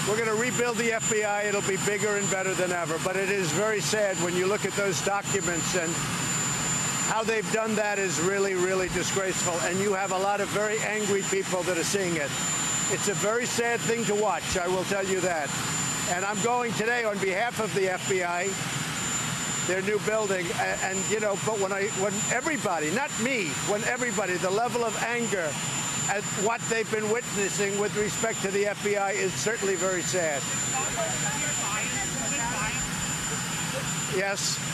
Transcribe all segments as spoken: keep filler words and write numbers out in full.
We're going to rebuild the F B I. It'll be bigger and better than ever. But it is very sad when you look at those documents, and how they've done that is really, really disgraceful. And you have a lot of very angry people that are seeing it. It's a very sad thing to watch, I will tell you that. And I'm going today on behalf of the F B I, their new building, and, and you know, but when I, when everybody, not me, when everybody, the level of anger at what they've been witnessing with respect to the F B I is certainly very sad. Yes.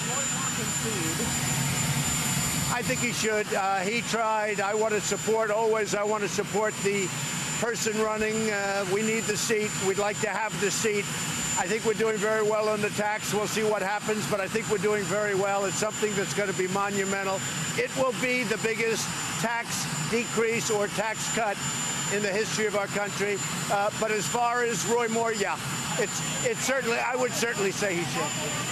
I think he should. Uh, he tried. I want to support, always, I want to support the person running. Uh, we need the seat. We'd like to have the seat. I think we're doing very well on the tax. We'll see what happens, but I think we're doing very well. It's something that's going to be monumental. It will be the biggest tax decrease or tax cut in the history of our country. Uh, but as far as Roy Moore, yeah, it's it's certainly, I would certainly say he should.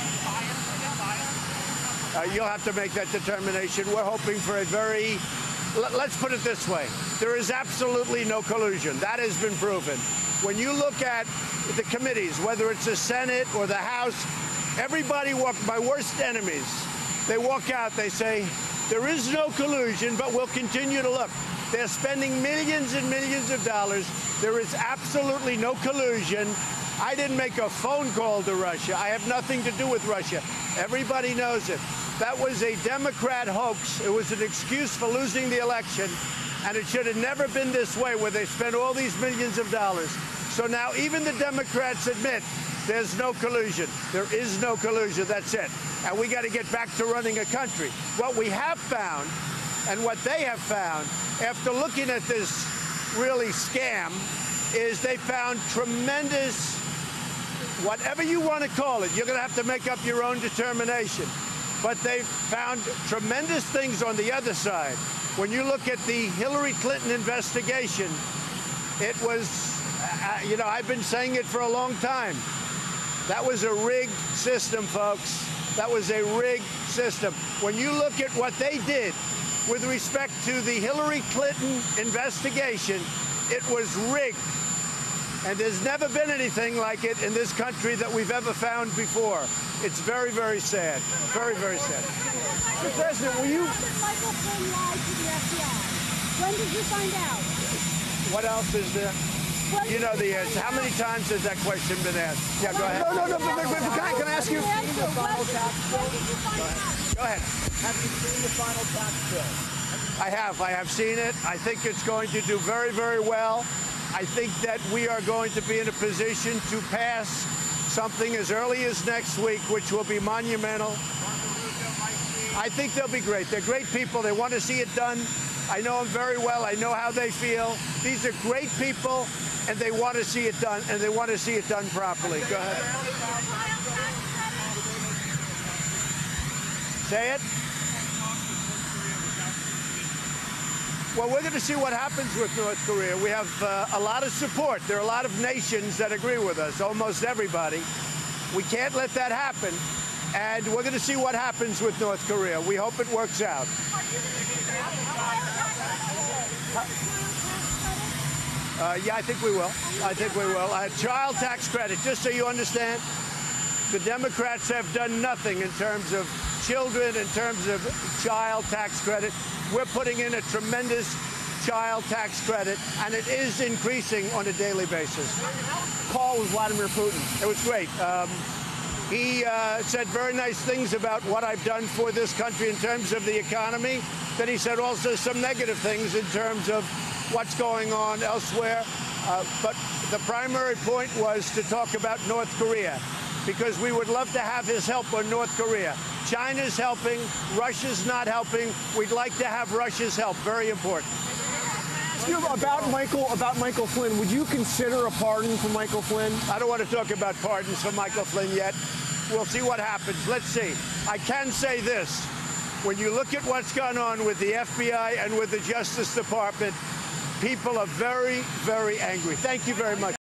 Uh, you'll have to make that determination. We're hoping for a very, let's put it this way, there is absolutely no collusion. That has been proven. When you look at the committees, whether it's the Senate or the House, everybody walk, my worst enemies, they walk out, they say, there is no collusion, but we'll continue to look. They're spending millions and millions of dollars. There is absolutely no collusion. I didn't make a phone call to Russia. I have nothing to do with Russia. Everybody knows it. That was a Democrat hoax. It was an excuse for losing the election, and it should have never been this way, where they spent all these millions of dollars. So now even the Democrats admit there's no collusion. There is no collusion. That's it. And we got to get back to running a country. What we have found, and what they have found, after looking at this really scam, is they found tremendous, whatever you want to call it, you're going to have to make up your own determination. But they've found tremendous things on the other side. When you look at the Hillary Clinton investigation, it was, uh, you know, I've been saying it for a long time. That was a rigged system, folks. That was a rigged system. When you look at what they did with respect to the Hillary Clinton investigation, it was rigged. And there's never been anything like it in this country that we've ever found before. It's very, very sad. Very, very sad. Mister President, will you... Michael Flynn lied to the F B I. When did you find out? What else is there? When you know the answer. How many times has that question been asked? Yeah, go ahead. No, no, no, but, but, but can, I, can I ask you? When did you find out? Go ahead. Have you seen the final tax bill? I have. I have seen it. I think it's going to do very, very well. I think that we are going to be in a position to pass something as early as next week, which will be monumental. I think they'll be great. They're great people. They want to see it done. I know them very well. I know how they feel. These are great people, and they want to see it done, and they want to see it done properly. Go ahead. Say it. Well, we're going to see what happens with North Korea. We have uh, a lot of support. There are a lot of nations that agree with us, almost everybody. We can't let that happen. And we're going to see what happens with North Korea. We hope it works out. Uh, yeah, I think we will. I think we will. Uh, child tax credit, just so you understand, the Democrats have done nothing in terms of children, in terms of child tax credit. We're putting in a tremendous child tax credit, and it is increasing on a daily basis. Call with Vladimir Putin. It was great. Um, he uh, said very nice things about what I've done for this country in terms of the economy. Then he said also some negative things in terms of what's going on elsewhere. Uh, but the primary point was to talk about North Korea, because we would love to have his help on North Korea. China's helping. Russia's not helping. We'd like to have Russia's help. Very important. About Michael, about Michael Flynn, would you consider a pardon for Michael Flynn? I don't want to talk about pardons for Michael Flynn yet. We'll see what happens. Let's see. I can say this. When you look at what's gone on with the F B I and with the Justice Department, people are very, very angry. Thank you very much.